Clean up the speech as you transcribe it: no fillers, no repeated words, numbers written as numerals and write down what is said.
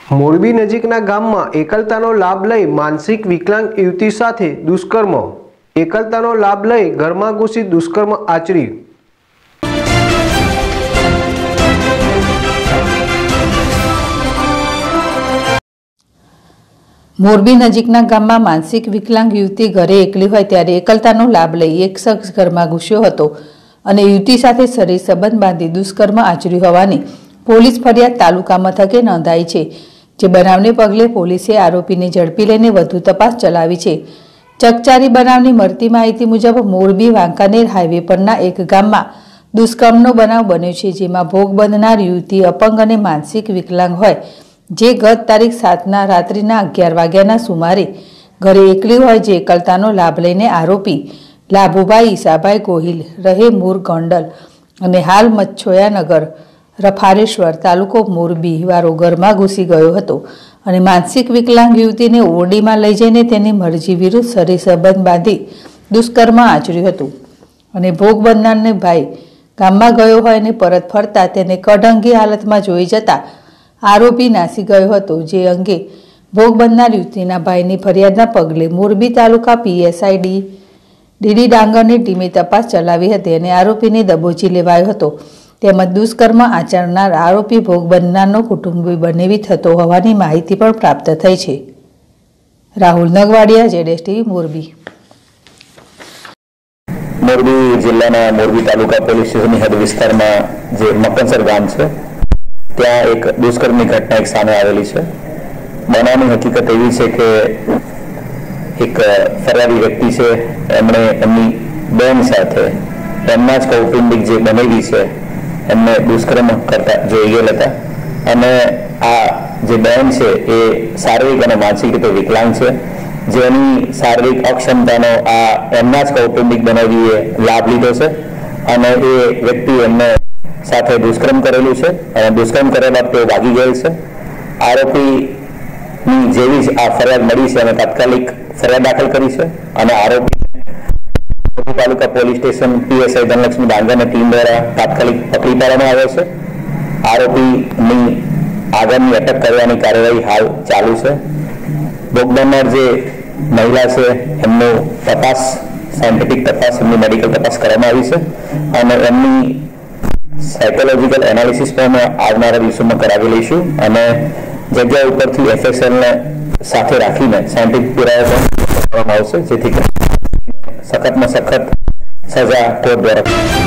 મોરબી નજીકના ગામમાં એકલતાનો લાભ લઈ માનસિક વિકલાંગ યુવતી સાથે દુષ્કર્મ। એકલતાનો લાભ લઈ ઘરમાં ઘૂસી દુષ્કર્મ આચર્યું। મોરબી નજીકના ગામમાં માનસિક વિકલાંગ યુવતી ઘરે એકલી હોય ત્યારે એકલતાનો લાભ લઈ એક શખ્સ ઘરમાં ઘૂસ્યો હતો અને યુવતી સાથે શરીર સંબંધ બાંધી દુષ્કર્મ આચર્યું હોવાની પોલીસ ફરિયાદ તાલુકા મથકે નોંધાઈ છે। જે બનાવને પગલે પોલીસે આરોપીને ઝડપી લઈને વધુ તપાસ ચલાવી છે। ચકચારી બનાવની મળતી માહિતી મુજબ મોરબી વાંકાનેર હાઈવે પરના એક ગામમાં દુષ્કર્મનો બનાવ બન્યો છે, જેમાં ભોગ બનનાર યુવતી અપંગ અને માનસિક વિકલાંગ હોય, જે ગત તારીખ 7 રાત્રિના 11 વાગ્યાના સુમારે ઘરે એકલી હોય, જે એકલતાનો લાભ લઈને આરોપી લાભુભાઈ ઈસાભાઈ ગોહિલ રહે મૂર ગોંડલ અને હાલ મચ્છોયાનગર રફારેશ્વર તાલુકો મોરબી વારો ઘરમાં ઘૂસી ગયો હતો અને માનસિક વિકલાંગ યુવતીને ઓરડીમાં લઈ જઈને તેની મરજી વિરુદ્ધ શરીર સંબંધ બાંધી દુષ્કર્મ આચર્યું હતું અને ભોગ બનનારને ભાઈ ગામમાં ગયો હોય અને પરત ફરતા તેને કઢંગી હાલતમાં જોઈ જતા આરોપી નાસી ગયો હતો। જે અંગે ભોગ બનનાર યુવતીના ભાઈની ફરિયાદના પગલે મોરબી તાલુકા PSI ડીડી ડાંગરની ટીમે તપાસ ચલાવી હતી અને આરોપીને દબોચી લેવાયો હતો। તેમજ દુષ્કર્મ આચરનાર આરોપી ભોગ બનનારનો કુટુંબી બનેવી થતો હોવાની માહિતી પણ પ્રાપ્ત થઈ છે। રાહુલ નગવાડિયા, ZSTV મોરબી। મોરબી જિલ્લાના મોરબી તાલુકા પોલીસ સ્ટેશનની હદ વિસ્તારમાં જે મકનસર ગામ છે, ત્યાં એક દુષ્કર્મની ઘટના એક સામે આવેલી છે। બનાવની હકીકત એવી છે કે એક ફરિયાદી વ્યક્તિ છે, એમણે એમની બેન સાથે એમના જ કૌટુંબિક જે બનેવી છે એમને દુષ્કર્મ કરતા જોઈ ગયેલ હતા અને આ જે બેન છે એ શારીરિક અને માનસિક રીતે વિકલાંગ છે, જેની શારીરિક અક્ષમતાનો આ એમના જ કૌટુંબિક બનેવીએ લાભ લીધો છે અને એ વ્યક્તિ એમને સાથે દુષ્કર્મ કરેલું છે અને દુષ્કર્મ કરેલા તે ભાગી ગયેલ છે। આરોપીની જેવી જ આ ફરિયાદ મળી છે અને તાત્કાલિક ફરિયાદ દાખલ કરી છે અને આરોપી તાલુકા પોલીસ સ્ટેશન PSI ધનલક્ષ્મી ડાંગરની ટીમ દ્વારા તાત્કાલિક પકડી પાડવામાં આવ્યો છે। આરોપીની આગળની અટક કરવાની કાર્યવાહી હાલ ચાલુ છે। ભોગ બનનાર જે મહિલા છે એમનું તપાસ, સાયન્ટિફિક તપાસ, એમની મેડિકલ તપાસ કરવામાં આવી છે અને એમની સાયકોલોજીકલ એનાલિસિસ પણ આવનારા દિવસોમાં કરાવી લઈશું અને જગ્યા ઉપરથી FSLને સાથે રાખીને સાયન્ટિફિક પુરાવા પણ કરવામાં આવશે, જેથી સખતમાં સખત સજા કોર્ટ દ્વારા